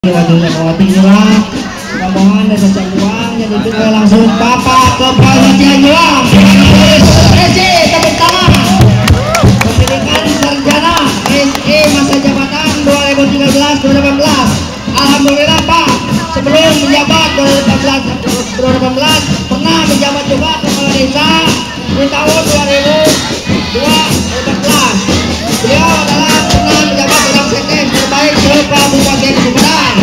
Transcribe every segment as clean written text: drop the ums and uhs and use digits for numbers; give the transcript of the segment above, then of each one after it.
Waduhnya kawati hilang rombongan dari Cianjuang yang dipimpin langsung Bapak Kepala Cianjuang SC tepuk tangan pendidikan sarjana SE masa jabatan 2013-2018. Alhamdulillah Pak, sebelum menjabat 2018 pernah menjabat juga kepala desa di tahun 2014. Beliau adalah pernah menjabat dalam sekdes terbaik se-Kabupaten Sumedang.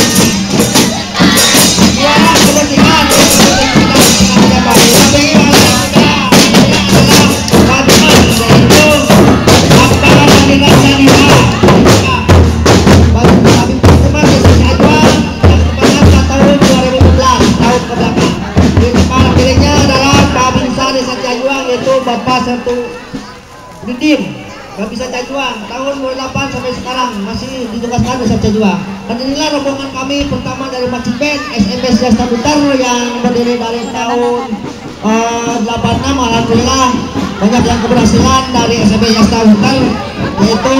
Suara kebersihan menjabat. Tapi adalah Bapak yaitu Bapak Kandidat Sanita. Tapi teman desa Cianjuang yang kepada tahun 2014 tahun kebelakang. Di depan pilihnya adalah Pak Binsa Desa Cianjuang yaitu Bapak Sertu Didim. Gak bisa Cianjuang tahun 2008 sampai sekarang masih ditugaskan Desa Cianjuang. Dan inilah rombongan kami pertama dari Masjid Bed SMP Siasta Butar yang berdiri dari tahun 86. Alhamdulillah banyak yang keberhasilan dari SMP Siasta Butar, yaitu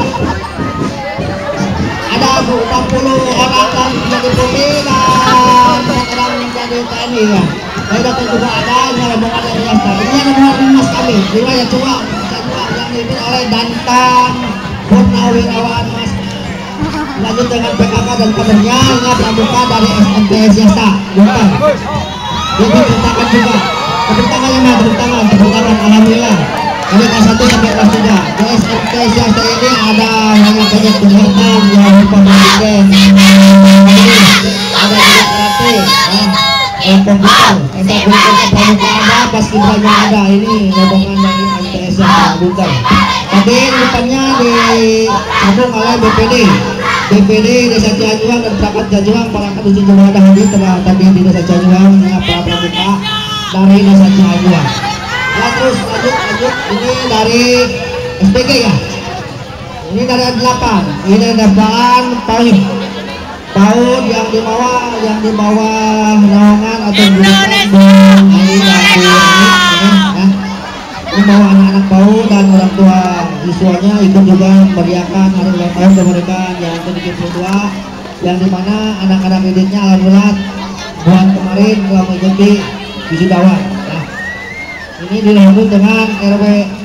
ada 40 orang yang menjadi Polri dan orang menjadi TNI ya. Saya datang juga ada ini rombongan dari Siasta. Ini rombongan emas kami di wilayah Cianjuang yang dipimpin oleh Dantan Purnawirawan Mas. Lanjut dengan PKK dan kadernya, ingat pramuka dari SMP Siasta Butar. Jadi ceritakan juga tepuk tangannya mah, tepuk tangan alhamdulillah. Dari kelas 1 sampai kelas 3 di SMP Siasta ini ada banyak kegiatan yang berpengalaman, ada juga karate, komputer, ekstrakurikuler pramuka ada, paskibranya ada. Ini rombongan dari MTS Siasta Butar. Tadi depannya disambung oleh BPD Desa Cianjuang dan perangkat Cianjuang. Para kadus juga ada hadir tadi di Desa Cianjuang, para pramuka dari Desa Cianjuang. Ya, terus lanjut ini dari SPG ya. Ini dari 8. Ini ada tahun yang di bawah naungan atau membawa anak-anak PAUD dan orang tua siswanya ikut juga meriahkan hari ulang tahun kemerdekaan yang ke-72, yang dimana anak-anak didiknya alhamdulillah bulan kemarin telah mengikuti wisudawan. Nah, ini dilengkapi dengan RW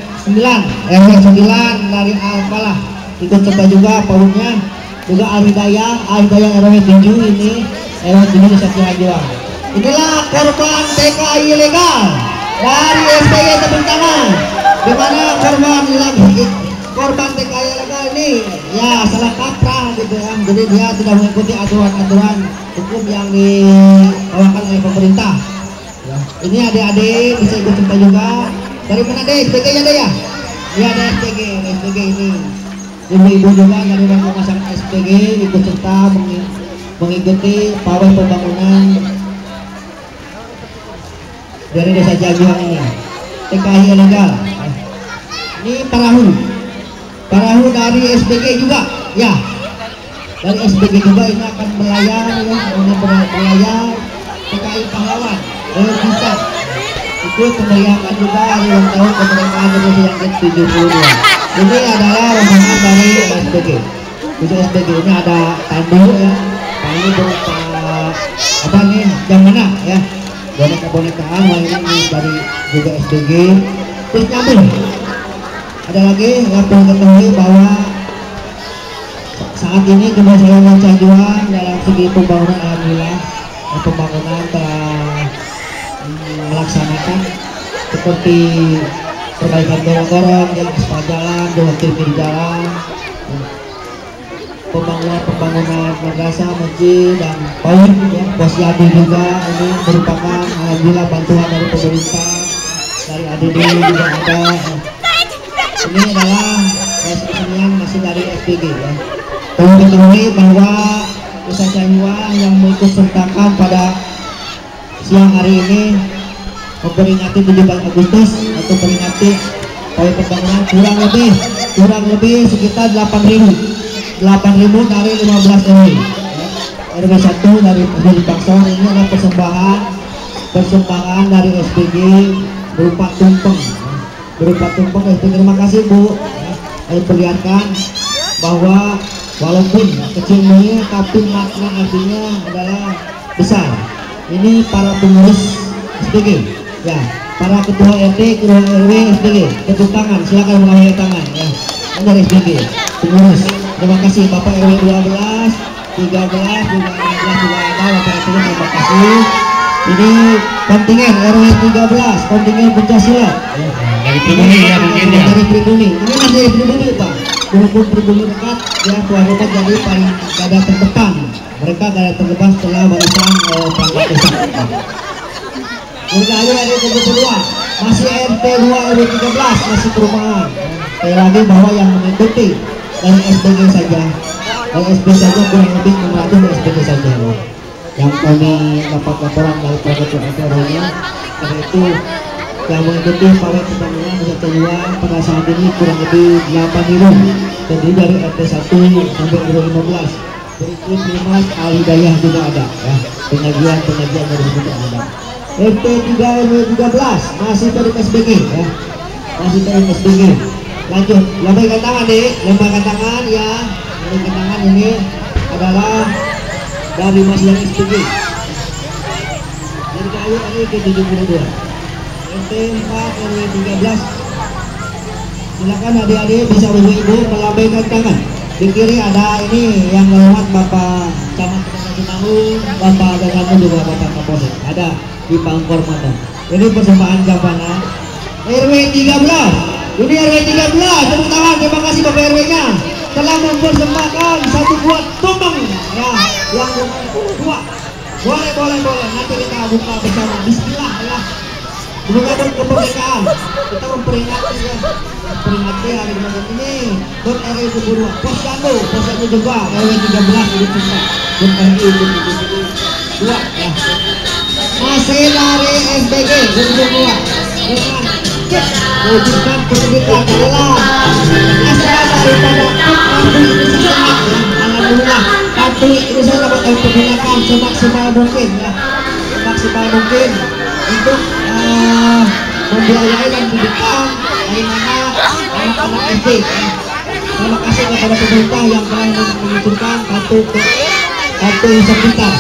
9 dari Al-Falah ikut serta juga PAUD-nya, juga Al-Hidayah RW 7 ini RW 7 Desa Cianjuang. Inilah korban TKI ilegal dari SPG, tepuk tangan. Dimana korban TKI ilegal ini ya salah kaprah gitu ya, jadi dia tidak mengikuti aturan-aturan hukum yang dibawakan oleh pemerintah ya. Ini adik-adik bisa ikut serta juga. Dari mana deh SPG nya deh ya? Iya ada SPG ini. Ibu-ibu juga dari Bangku Masang SPG ikut serta mengikuti pawai pembangunan dari Desa Cianjuang ini. TKI ilegal. Ini perahu dari SPG juga ya. Dari SPG juga ini akan melayar ya, ini melayar TKI pahlawan bisa ikut memeriahkan juga hari ulang tahun kemerdekaan Indonesia yang ke-72. Ini adalah rombongan dari SPG. Untuk SPG ini ada tandu ya, ini berupa apa nih, jam mana ya, boneka-bonekaan ini dari juga SPG. Terus nyambung ada lagi yang perlu ketahui bahwa saat ini keberhasilan Cianjuang dalam segi pembangunan alhamdulillah pembangunan telah melaksanakan seperti perbaikan gorong-gorong yang aspal jalan, pinggir jalan, pembangunan madrasah, masjid dan PAUD ya, posyandu juga. Ini merupakan alhamdulillah bantuan dari pemerintah, dari ADD juga ada. Ini adalah kesenian masih dari SPG ya. Perlu diketahui bahwa Desa Cianjuang yang mengikut sertakan pada siang hari ini memperingati 17 Agustus atau peringati pawai pembangunan kurang lebih sekitar 8.000 dari 15 RW. RW 1 dari Paksor ini adalah persembahan dari SPG berupa tumpeng SPG. Terima kasih Bu. Saya perlihatkan bahwa walaupun kecilnya tapi makna artinya adalah besar. Ini para pengurus SPG ya, para ketua RT, ketua RW SPG, tepuk tangan, silakan mengangkat tangan ya. Dari SPG pengurus, terima kasih Bapak RW 12, 13, juga 16 juga ada Bapak RT, terima kasih. Ini kontingen RW 13, kontingen pencak-silat ya, dari Pribumi ya mungkin ya. Dari Pribumi, ini masih dari Pribumi Pak. Walaupun Pribumi dekat ya, tuan rumah jadi paling gada terdepan. Mereka gada terdepan setelah barisan perangkat desa. Berkali ada kebetulan masih RT 2 RW 13 masih perumahan. Sekali lagi bahwa yang mengikuti dari SPG saja, dari SPG saja kurang lebih 600 SPG saja. Yang kami dapat laporan dari perangkat desa, karena itu yang mengikuti pawai pertandingan peserta juara pada saat ini kurang lebih 8.000, terdiri dari RT 1 sampai RW 15. Berikut Limas Al-Hidayah juga ada ya, pengajian dari sini ada. RT 3 RW 13 masih dari SPG ya, masih dari SPG. Lanjut, lambaikan tangan deh, lambaikan tangan ya. Lambaikan tangan ini adalah dari masih yang SPG. Dari KU RW ke 72. RT 4 RW 13. Silakan adik-adik bisa ibu-ibu melambaikan tangan. Di kiri ada ini yang lewat Bapak Camat Cimahu, Bapak Dananu juga Bapak Kapolsek. Ada di pangkor mata. Ini persembahan Jampana RW 13. Ini RW 13. Tepuk tangan, terima kasih Bapak RW-nya telah mempersembahkan satu buah tumbang ya, yang dua. Boleh. Nanti kita buka bersama. Bismillah ya. Mengucapkan kemerdekaan, kita memperingati ya, memperingati hari kemerdekaan ini. Buat RW 22, Posyandu juga RW 13 ini bisa. Buat RW 22 ya. Masih dari SPG 22 dengan wujudkan pendidikan adalah asal daripada kampung Indonesia Sehat ya. Alhamdulillah kampung Indonesia dapat digunakan semaksimal mungkin ya, semaksimal mungkin untuk membiayai dan pendidikan dari mana anak-anak SD ya. Terima kasih kepada pemerintah yang telah mengucurkan kartu Indonesia Pintar.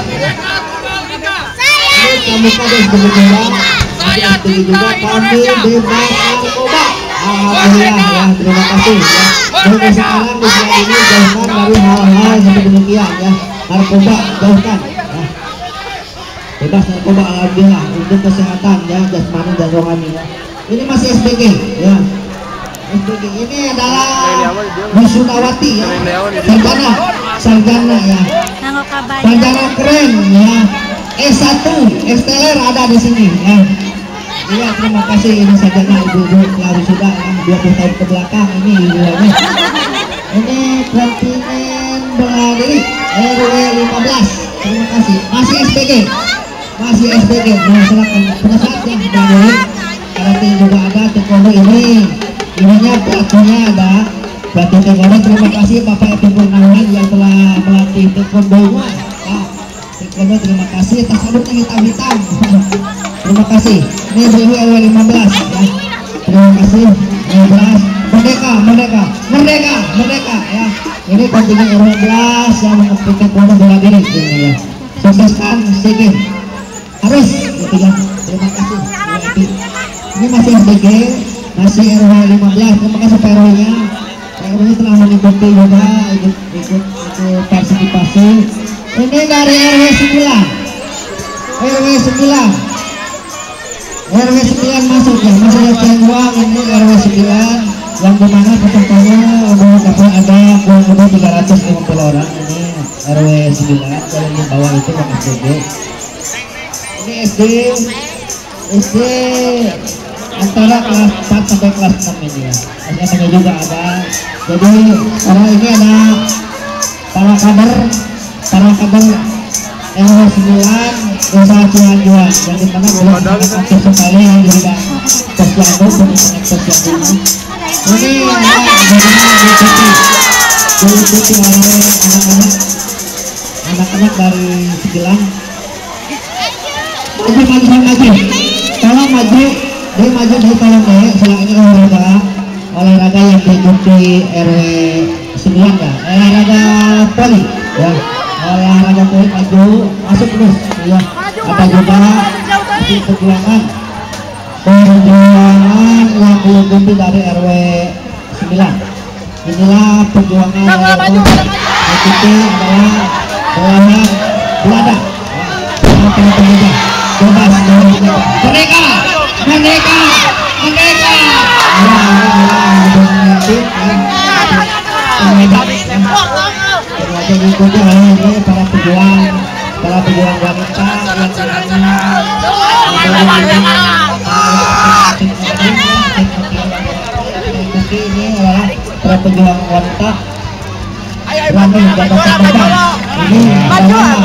Ini kamu kades kebetulan masih juga kami bebas narkoba. Alhamdulillah ya, terima kasih ya. Dan sekarang di sini jauhkan dari hal-hal seperti demikian ya. Narkoba jauhkan ya. Bebas narkoba alhamdulillah untuk kesehatan ya, jasmani dan rohani ya. Ini masih SPG ya. SPG ini adalah Wisudawati ya. Sarjana ya. Sarjana keren ya. S1, Esteller ada di sini ya. Iya, terima kasih. Ini sarjana ibu-ibu telah wisuda ya, 20 tahun ke belakang ini ibu-ibu. Ini kontingen bela diri RW 15. Terima kasih. Masih SPG. Masih SPG. Nah, silakan pada saat yang dari karate juga ada, taekwondo ininya pelatihnya ada. Pelatih taekwondo, terima kasih Bapak Epi Purnawan yang telah melatih taekwondo. Taekwondo terima kasih. Tas sabutnya hitam-hitam. Terima kasih. Ini RW 15 ya. Terima kasih. 15 Merdeka ya. Ini kontingen RW 11 yang mengikuti taekwondo bela diri ini ya. Sukseskan SPG. Harus gitu ya. Terima kasih. Ini masih SPG, masih RW 15. Terima kasih Pak RW-nya. Pak RW-nya telah mengikuti juga ikut partisipasi. Ini dari RW 9. RW 9 masuk ya, masuk ya Cengguang. Ini RW 9 yang dimana pesertanya ada kurang lebih 350 orang. Ini RW 9 dari di bawah itu Pak SPG. Ini SD antara kelas 4 sampai kelas 6 ini ya. SMA-nya juga ada. Jadi orang ini ada para kader RW 9 Desa Cianjuang yang dimana belum aktif sekali yang juga Posyandu ini diikuti oleh anak-anak dari Segilang. Maju, tolong maju tolong deh. Setelah ini olahraga yang diikuti RW 9 ya. Olahraga poli ya. Olahraga poli maju masuk terus ya. Ada juga di perjuangan yang belum tentu dari RW 9. Inilah perjuangan ikuti adalah belahan Belanda. Bebas merdeka, merdeka, merdeka. Ikuti ini para pejuang wanita ini adalah para pejuang wanita berani jabatan terbang. Ini adalah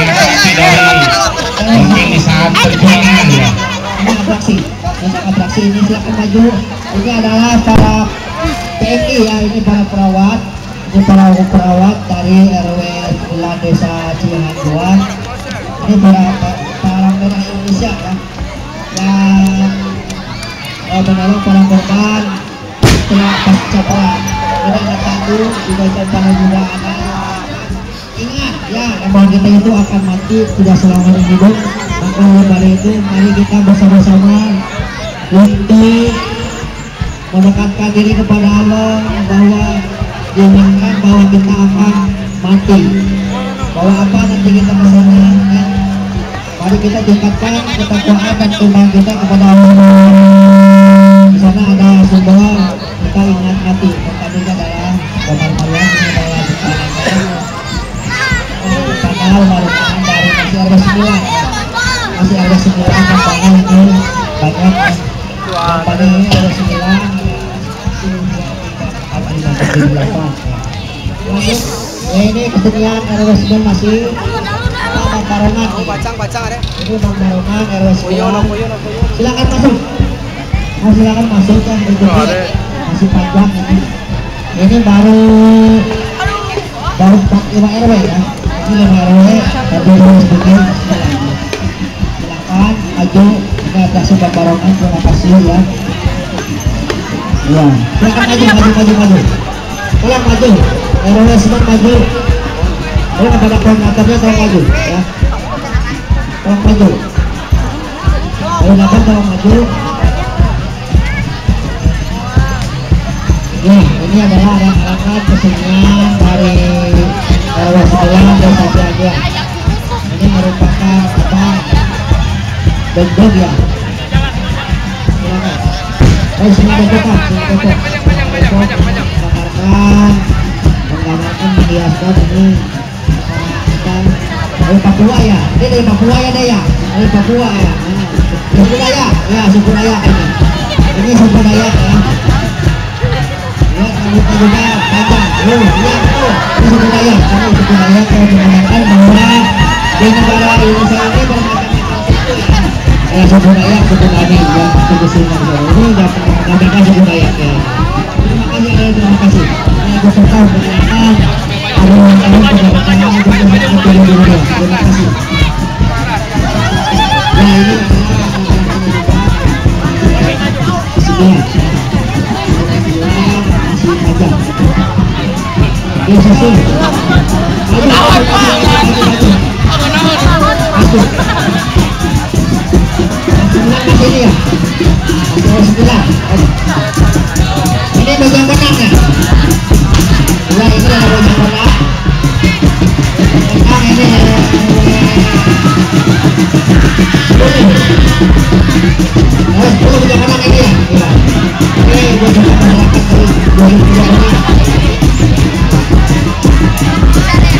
mungkin di saat perjuangan ya. ini atraksi ini silakan maju. Ini adalah para PMI ya, ini para perawat, ini para perawat dari RW 9 Desa Cihanjuan. Ini para merah Indonesia ya, yang menolong para korban setelah pasca perang. Ini ada tanggung juga tanah juga ada. Ingat ya, bahwa kita itu akan mati tidak selamanya hidup. Maka oleh karena itu mari kita bersama-sama untuk mendekatkan diri kepada Allah, bahwa diingatkan bahwa kita akan mati, bahwa apa nanti kita bersama ya. Mari kita tingkatkan ketakwaan dan keimanan kita kepada Allah. Di sana ada sumber kita ingat mati. Pertama adalah Bapak Maria, ini adalah merupakan dari masih ada 9 tantangan ini banyak pada ini ada 9 ya, ini kesenian RW 9 masih Bang Barongan ini Bang Barongan RW 9 silakan masuk kan berikutnya masih panjang ini baru 5 RW ya. Ini 5 RW tapi harus bikin silakan maju. Ini atas Bang Barongan, terima kasih ya. Ya, silakan maju. Tolong maju. RW 9 maju. Tolong kepada koordinatornya tolong maju ya. Tolong maju. Koordinator tolong maju. Ya, ini adalah anak-anak kesenian dari RW 9 Desa Cihanjuan. Ini merupakan bentuk ya. Silakan. Semua bentukan, menggambarkan menghiaskan ini dari Papua ya. Ini dari Papua ya deh ya. Dari Papua ya. Suku Dayak ya, suku Dayak ini. Ini suku Dayak ya. Lihat rambutnya juga panjang. Lihat tuh, ini suku Dayak. Karena suku Dayak saya mengatakan bahwa di negara Indonesia ini bermacam-macam suku ya. Suku Dayak, suku Tani ya, suku Sunda. Ini mereka suku Dayak ya. Terima kasih. Saya berserta mengenalkan terima kasih. Ya, ini ini bagian menangnya. Ya, ini ada bagian menang. Ini bagian menang ini ya. Ini bagian masyarakat dari 2003 ini.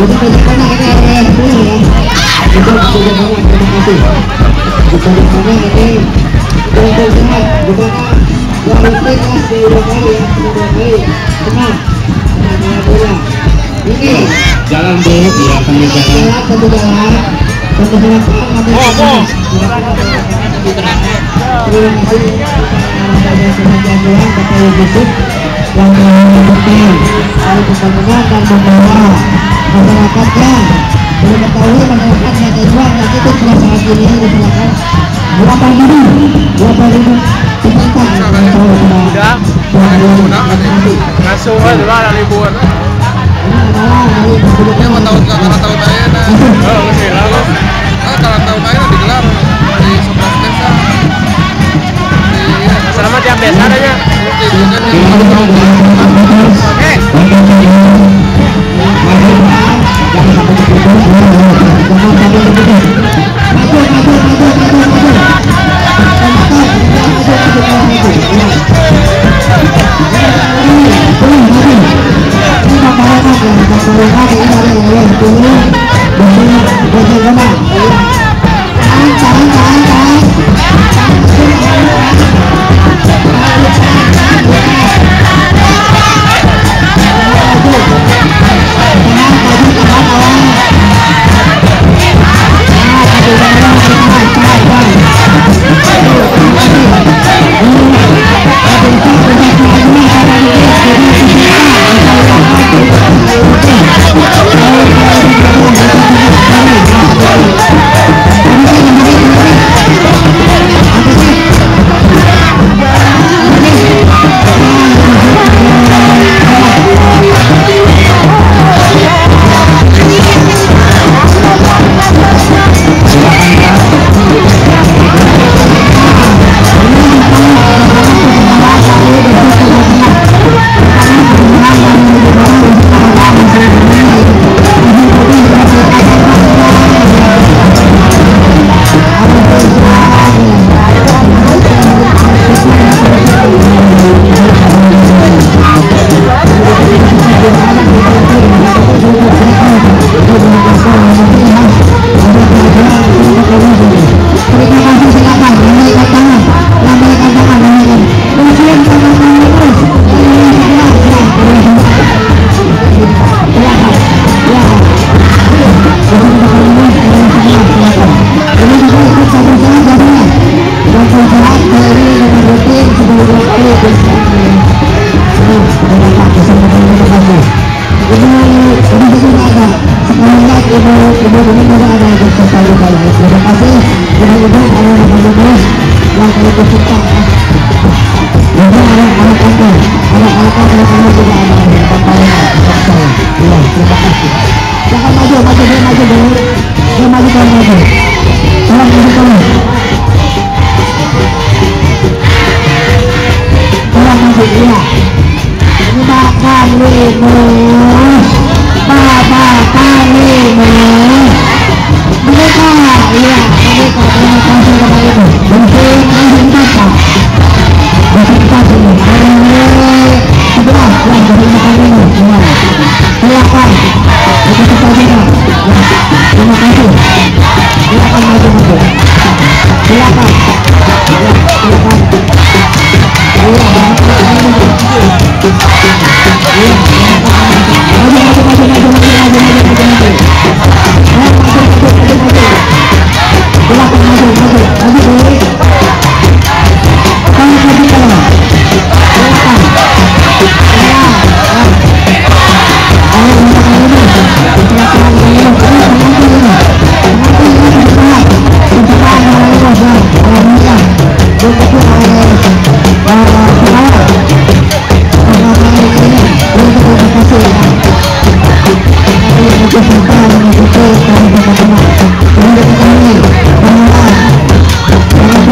Untuk bagaimana ini RWS punya ya. Untuk bagaimana, terima kasih. Untuk bagaimana ini untuk sehat, gimana kualitas di 2 kali ya, 2 kali. Tenang, tenang bola. Ini Jalan Bu, ya sambil jalan. satu jalan. Terima kasih Bapak Yusuf yang mengikuti pertandingan dan membawa masyarakatnya mengetahui masyarakatnya tujuan yang itu sudah sangat ini diperlakukan berapa ribu peserta yang tahu sudah langsung aja lah liburan. ini adalah dari Dia mau tahu karena tahu saya nah. Oh, oke, lalu kalau tahu saya digelar di 11 desa. Selamat yang biasa adanya. Oke. kasih.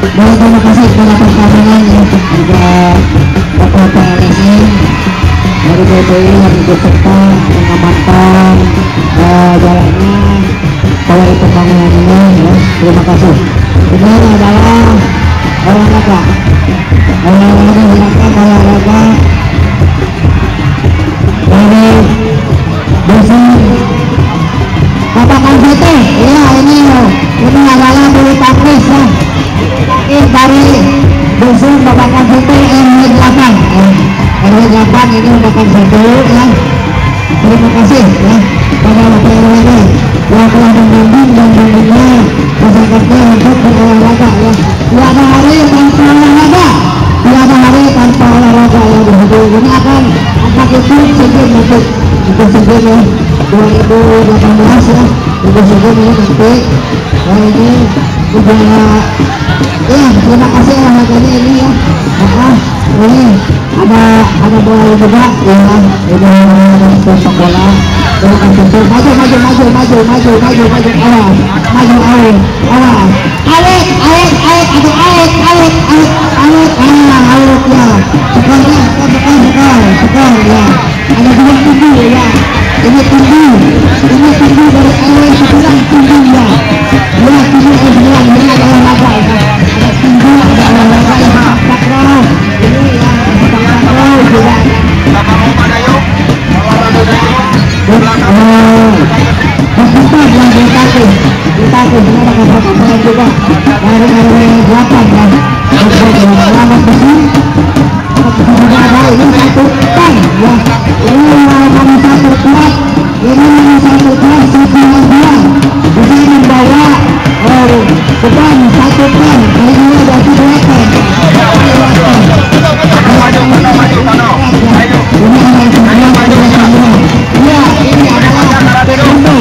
Baik, terima kasih kepada pertandingan yang juga Bapak PLSM dari BPI yang ikut serta mengamankan jalannya proyek pembangunan ini ya. Terima kasih. Ini adalah olahraga dari Dusun Babakan Putih. Ya, ini adalah bulu tangkis ya. Dari Dusun Babakan Putih RW8 RW8 ini merupakan satu ya. Terima kasih ya pada Bapak RW yang telah membimbing dan membina masyarakatnya untuk berolahraga ya. Tiada hari tanpa olahraga, tiada hari tanpa olahraga ya. Ini akan itu segmen untuk segmen ya 2018 ya. Itu segmen ya nanti ini juga ya. Terima kasih olahraganya ini ya. Ini ada bola juga ya. Ini sepak bola. Terima kasih. Maju awas awet ya. Sekor ya. Ada dua tinggi ya. Ini tinggi dari awet sebelah tinggi ya. Ya, tinggi sebelah ini ada olahraga ya. Ada tinggi, ada olahraga ya. Takraw ini ya. Takraw juga. Hospital yang ditakut ini ada kapal juga dari RW8 ya. Selamat bersih. Juga ada ini satu tan ya. Ini kami satu klub. Ini satu klub sebuah dia. Bisa membawa beban satu ton. Ini ada 2 ton. Ya, ini adalah taekwondo.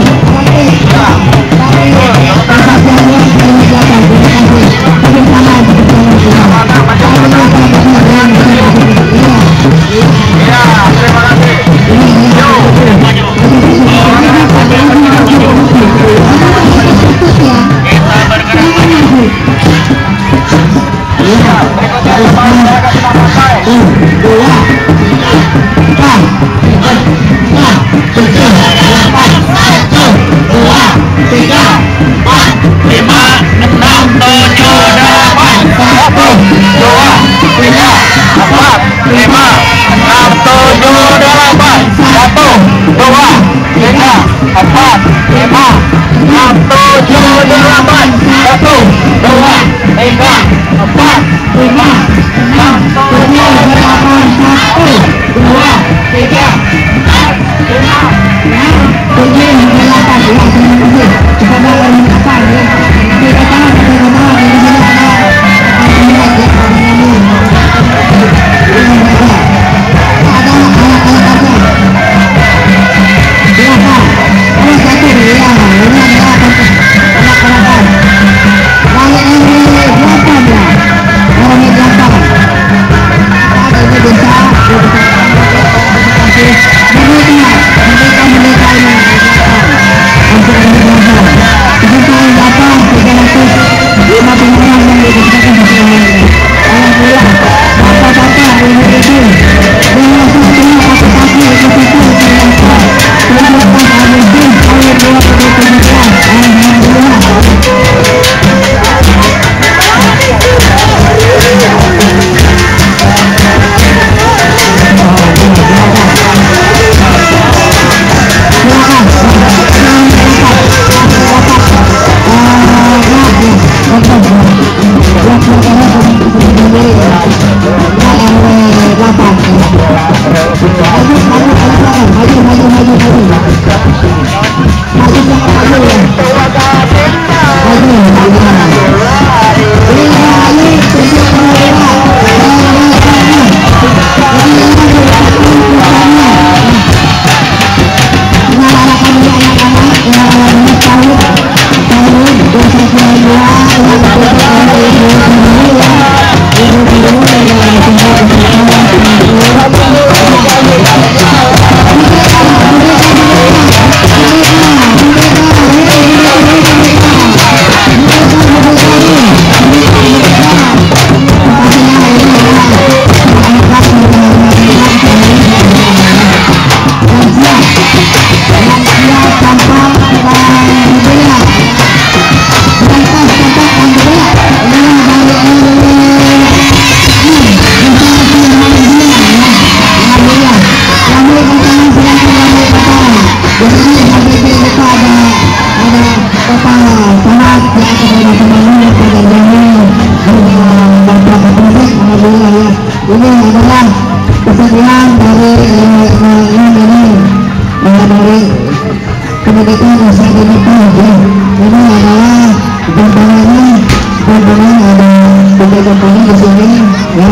kita bisa di depan ya. Ini adalah gambarannya ada tiga komponen di sini ya.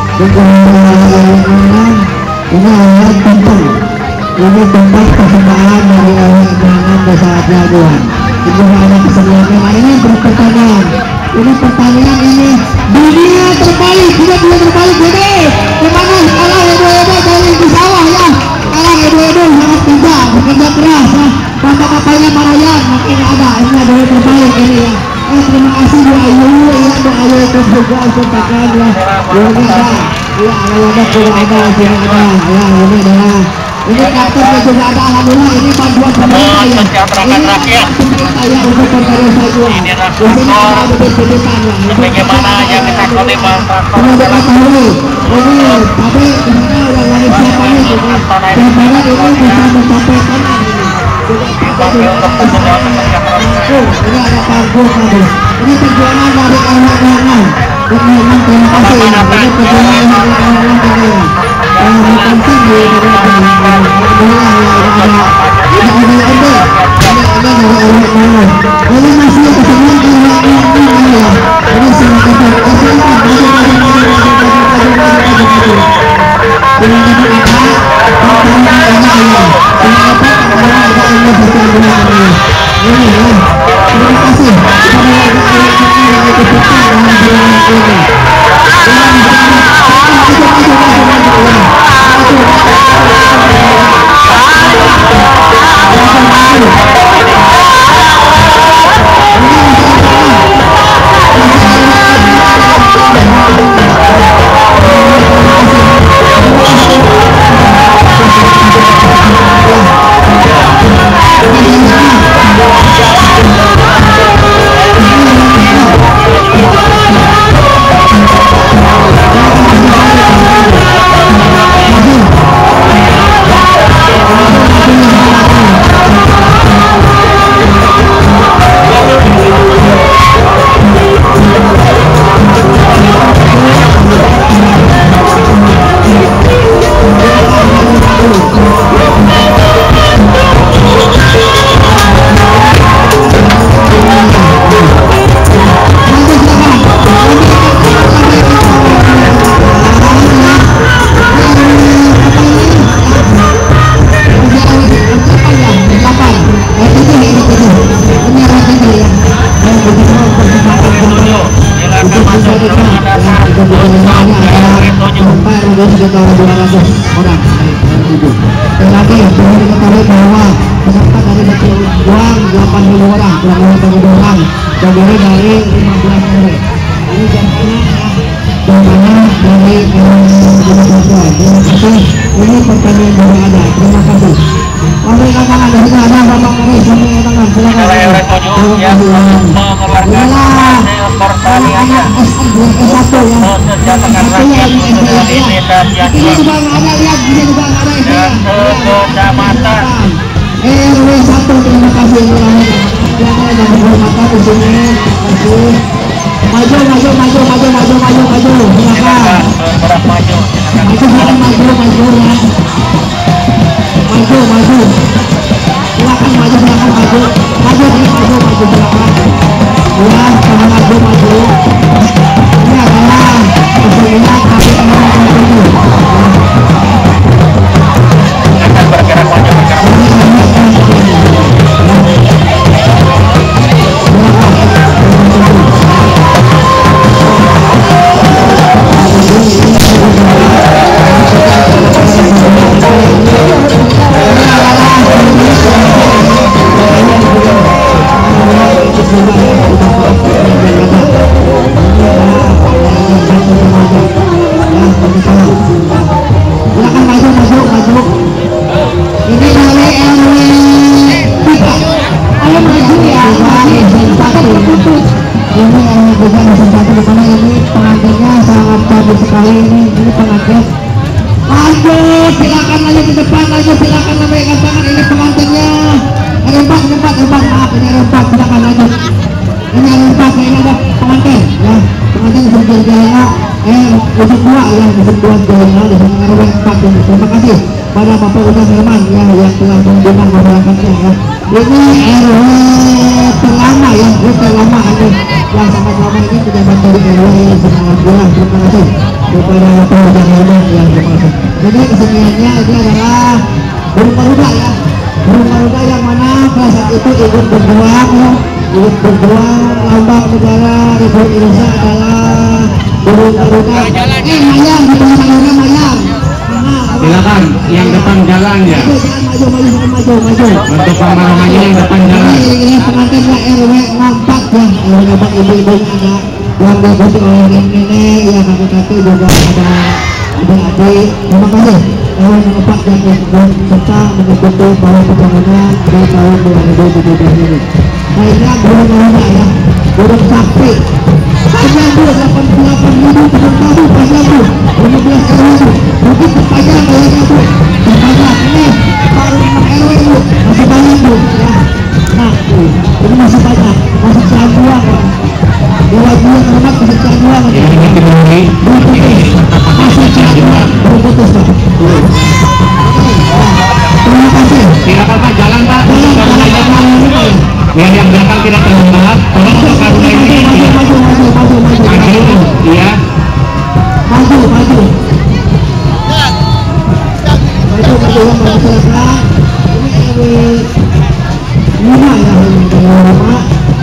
Ini adalah tempat persembahan dari Imanan Desa Jagoan. Ibu ada kesediaan. Nah ini pertanyaan. Ini pertanyaan ini dunia terbalik, dunia terbalik jadi gimana kalah Edo dari di sawah ya, kalah Edo sangat bekerja keras ya, bapak-bapaknya marayan makin ada, ini dunia terbalik ini ya. Terima kasih Bu Ayu ya, Bu Ayu itu juga usahakan ya, ini ya ada kurang ada sini ada ya, ini adalah ini kartunya juga ada, alhamdulillah ini bantuan pemerintah ya, ini pemerintah ya untuk pencarian saya. Di sini ada bibit-bibitan ya. Bagaimana yang kita terima? Ini diketahui, ini tapi di sana udah lari siapa nih? Bagaimana ini bisa mencapai tanah ini? Ini ada panggung tadi. Ini perjuangan dari kawan-kawan. Memang terima kasih. Ini perjuangan dari kawan-kawan dari yang penting di ini masih kesempatan ini sekitar 200 orang. Dan lagi perlu diketahui bahwa peserta dari Batu Uang 80 orang, kurang lebih 80 orang, terdiri dari 15 RW. Ini jamaah dari Indonesia. Terima kasih. Ini pertanyaan yang ada. Terima kasih. Mari tangan dari sana ada Bapak Kari, sampai tangan silakan. Inilah anak-anak S1 yang ini juga ada lihat, ini juga ada RW 1. Terima kasih yang berhormatan di sini. Maju, silakan. Maju ya. Maju. Silakan maju. Silakan. Ya, sama maju. Ini adalah kesenian kami ini. Bergerak maju. Silakan lambaikan tangan. Ini pengantinnya R4, maaf ini R4, silakan lanjut. Ini R4, ini ada pengantin ya, pengantin Surjaya Jaya, musim 2 ya, musim 2 Jaya di sini RW 4. Terima kasih. pada Bapak Undang Herman ya yang telah mengundang masyarakatnya ya. Ini RW terlama ya, terlama ini yang sangat lama ini pejabat dari RW Semangat Bulan. Terima kasih kepada Bapak Undang Herman yang terima kasih. Jadi keseniannya ini adalah burung garuda ya, burung garuda yang mana pada saat itu ikut berjuang ya, ikut berjuang lambang negara Republik Indonesia adalah burung garuda. Mayang di belakangnya mayang. Silakan yang depan jalan ya. Maju. Untuk pemahamannya yang depan jalan. Ini pengantinnya RW 4 ya. Bapak ibu-ibunya ada yang diikuti oleh nenek, ya kakek-kakek juga ada adik-adik. Terima kasih RW 4 yang ikut serta mengikuti bahwa pembangunan di tahun 2017 ini. Lainnya burung garuda ya, burung sapi. Panjang bu, 88.000 peserta bu, panjang bu, 15 RW bu, mungkin terpanjang kayaknya bu, terpanjang ini baru 6 RW bu, masih banyak bu, ya. Nah, ini masih banyak, masih canduan ya. Dewa Bulan Rahmat masih canduan. Masih canduan, baru putus pak. Terima kasih. Silakan Pak, jalan Pak. Jalan. Biar yang belakang tidak terlambat. Tolong untuk kartu ini. Maju. Iya. Maju yang silakan. Ini RW 5 ya, RW 5.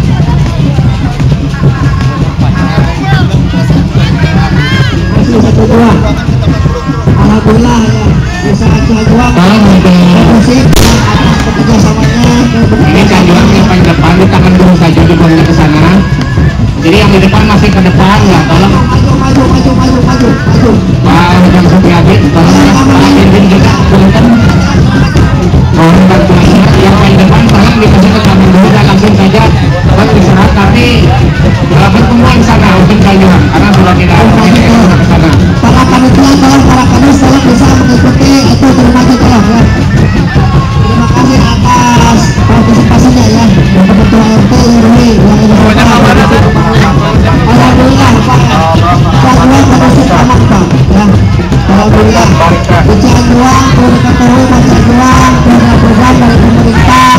Masih 1 2. Alhamdulillah ya, bisa canduan. Tolong untuk Musik atas kerjasamanya. ini canduan yang paling depan ditahan dulu saja dibawa ke sana. Jadi yang di depan masih ke depan ya, tolong Maju. Pak Ujang Supriyadi, tolong Pak Pimpin juga punten. Mohon bantuannya yang paling depan tolong dikasih ke kami dulu dan langsung saja Pak istirahat, tapi berkumpul di sana untuk canduan karena sudah tidak ada ke sana. Para panitia tolong, para kadis tolong bisa mengikuti itu termaju tolong ya. Terima kasih atas partisipasinya ya. Untuk ketua RT RW yang ini. Alhamdulillah Pak. Canduan kondisi anak Pak ya. Alhamdulillah. Canduan perlu diketahui Pak, canduan program dari pemerintah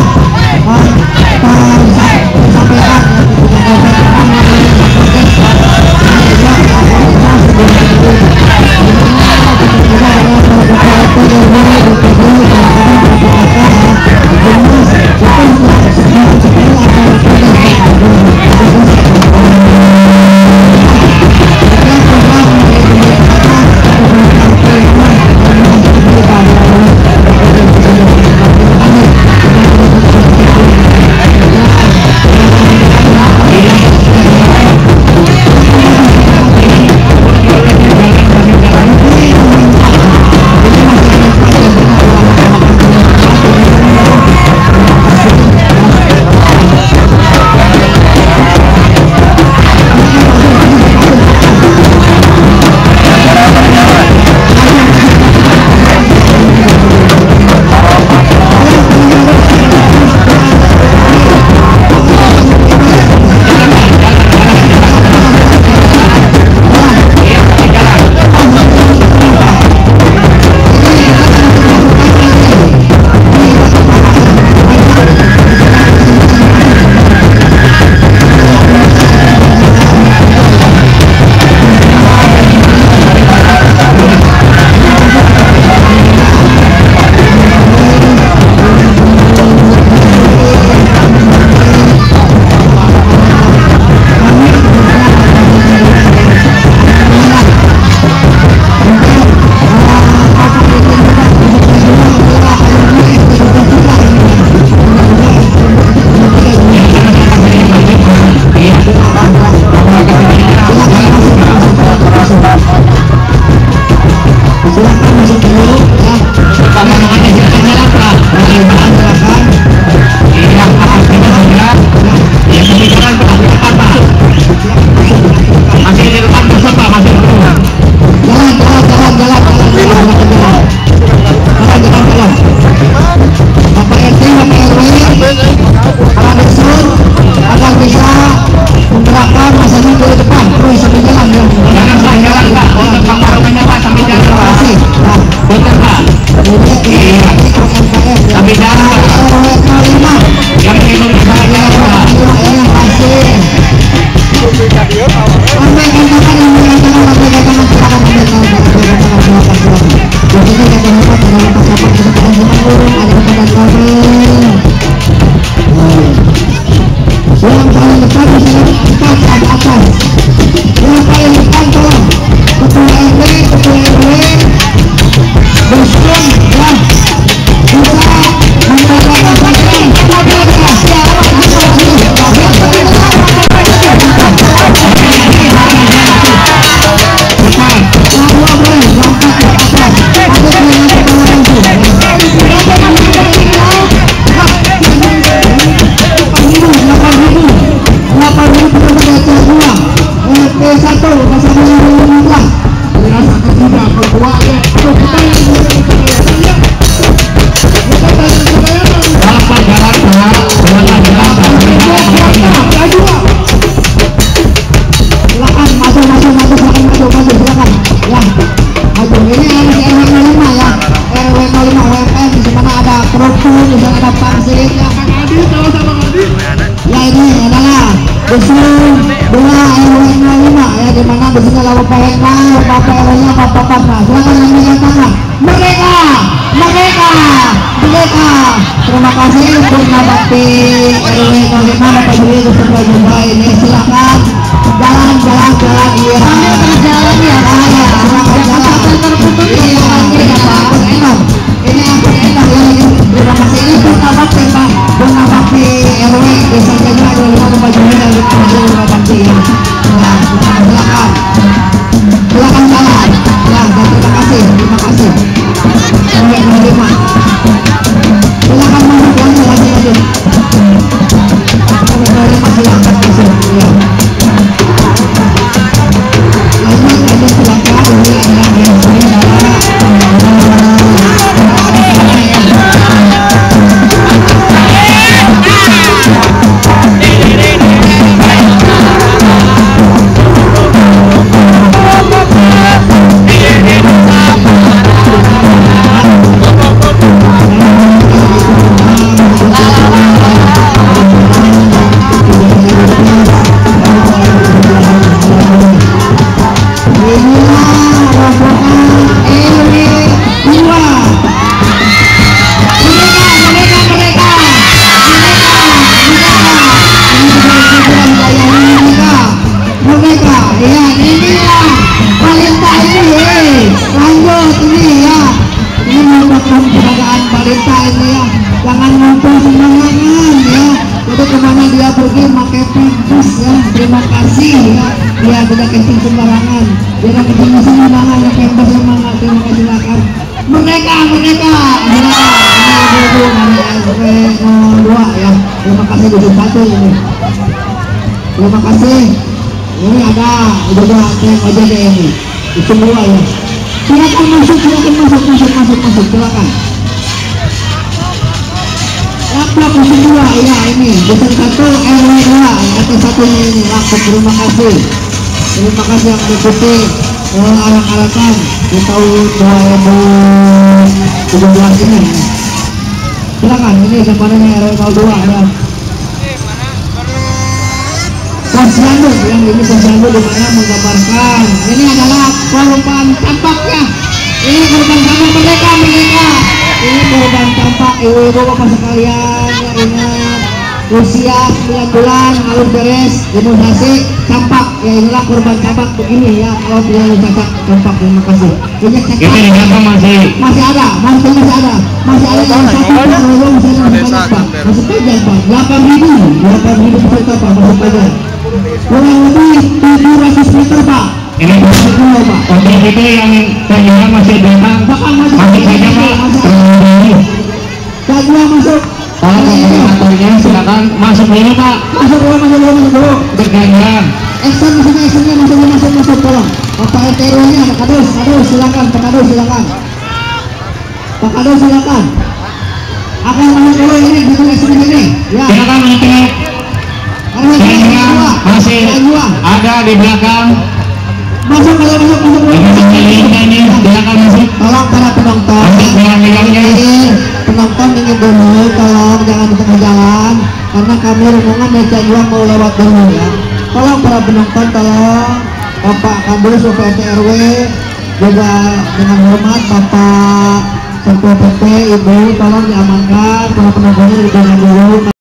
disampaikan Dusun yang bisa mendapatkan Dusun 2 RW 05 ya, dimana di sini lawan PNK, Bapak RW-nya Bapak Parna. Silakan yang menyatakan mereka. Terima kasih Purna Bakti RW 05 Bapak Juli Dusun 2 ini. Silakan jalan iya. Jalan ya, silakan jalan. Ini akun enak ya. Terima kasih ini Purna Bakti Pak. Purna Bakti RW Desa Jawa 25 Bapak Juli dan Purna Bakti ya. Nah, silakan jalan. Ya, dan terima kasih. RW 05. Silakan masuk lagi. RW 05 silakan masuk. Ya. Lanjut silakan. Ini adalah tidak kencing sembarangan, jangan kencing sembarangan, yang kempes semangat. Terima kasih, silakan mereka dua ya. Terima kasih Dusun 1 ini. Terima kasih. Ini ada juga yang ojek ini Dusun 2 ya. Silakan masuk, silakan. Lapak Dusun 2 ya, ini Dusun 1 RW 2 atas satunya ini lapak. Terima kasih yang mengikuti arak-arakan di tahun 2017 ini. Silakan, ini gambarnya RW 02 ya. Posyandu yang ini posyandu dimana menggambarkan ini adalah korban tampaknya. Ini korban tampak mereka. Ini korban tampak ibu-ibu bapak sekalian ya, ingat usia 9 bulan harus beres imunisasi campak ya. Inilah korban campak begini ya, kalau tidak cacat campak. Terima kasih. Ini apa masih ada yang satu masih pajak Pak, 8.000 peserta Pak, masih pajak kurang lebih 700 meter Pak. Ini Pak untuk itu yang ternyata masih datang masih saja Pak. Kedua masuk. Koordinatornya silakan masuk dulu Pak. Masuk dulu. Bergantian. Actionnya masuk tolong. Bapak RT RW-nya Pak Kadus silakan. Pak Kadus silakan. Akan masuk dulu ini di action ini. Ya. Silakan untuk masih ada di belakang. Masuk. Ini silakan masuk. Tolong para penonton. Penonton ingin dulu, tolong jangan di tengah jalan karena kami rombongan meja 2 mau lewat dulu ya. Tolong para penonton, tolong Bapak Kadus, Bapak RT RW juga dengan hormat Bapak Satpol PP, Ibu, tolong diamankan para penontonnya di dulu.